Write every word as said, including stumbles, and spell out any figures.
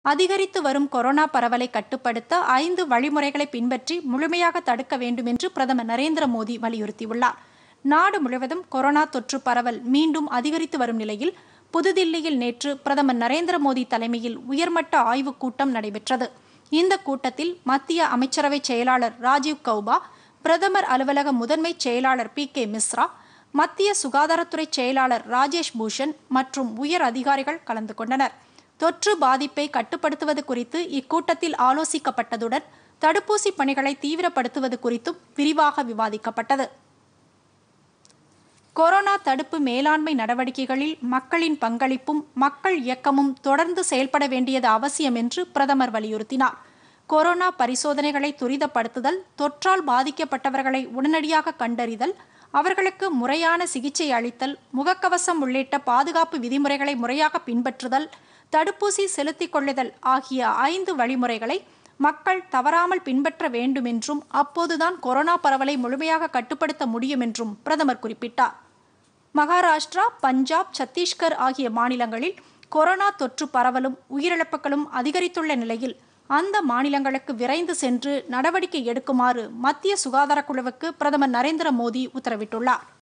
அதிகரித்து வரும் கொரோனா பரவலை கட்டுப்படுத்த ஐந்து வழிமுறைகளை பின்பற்றி முழுமையாக தடுக்க வேண்டும் என்று பிரதமர் நரேந்திர மோடி வலியுறுத்தியுள்ளார். நாடு முழுவதும் கொரோனா தொற்று பரவல் மீண்டும் அதிகரித்து வரும் நிலையில் புதுதில்லியில் நேற்று பிரதமர் நரேந்திர மோடி தலைமையில் உயர்மட்ட ஆய்வுக் கூட்டம் நடைபெற்றது. இந்த கூட்டத்தில் மத்திய அமைச்சரவை செயலாளர் ராஜீவ் கௌபா, பிரதமர் அலுவலக முதன்மை செயலாளர் பி கே மிஸ்ரா, மத்திய சுகாதாரத்துறை செயலாளர் ராஜேஷ் பூஷன் மற்றும் உயர் அதிகாரிகள் கலந்து கொண்டனர். தொற்று பாதிப்பை கட்டுப்படுத்துவது குறித்து இக்கூட்டத்தில் ஆலோசிக்கப்பட்டதுடன் தடுப்பூசி பணிகளை தீவிரப்படுத்துவது குறித்தும் விரிவாக விவாதிக்கப்பட்டது. கொரோனா தடுப்பு மேலாண்மை நடவடிக்கைகளில் மக்களின் பங்களிப்பும் மக்கள் இயக்கமும் தொடர்ந்து செயல்பட வேண்டியது அவசியம் என்று பிரதமர் வலியுறுத்தினார். கொரோனா பரிசோதனைகளை துரிதப்படுத்துதல், தொற்றால் பாதிக்கப்பட்டவர்களை உடனடியாக கண்டறிதல், அவர்களுக்கு முறையான சிகிச்சை அளித்தல், முகக்கவசம் உள்ளிட்ட பாதுகாப்பு விதிமுறைகளை முறையாக பின்பற்றுதல், தடுப்பூசி செலுத்திக் கொள்ளுதல் ஆகிய ஐந்து வழிமுறைகளை மக்கள் தவறாமல் பின்பற்ற வேண்டும் என்றும் அப்போதுதான் கொரோனா பரவலை முழுமையாக கட்டுப்படுத்த முடியும் என்றும் பிரதமர் குறிப்பிட்டார். மகாராஷ்டிரா, பஞ்சாப், சத்தீஸ்கர் ஆகிய மாநிலங்களில் கொரோனா தொற்று பரவலும் உயிரிழப்புகளும் அதிகரித்துள்ள நிலையில் அந்த மாநிலங்களுக்கு விரைந்து சென்று நடவடிக்கை எடுக்குமாறு மத்திய சுகாதார குழுவுக்கு பிரதமர் நரேந்திர மோடி உத்தரவிட்டுள்ளார்.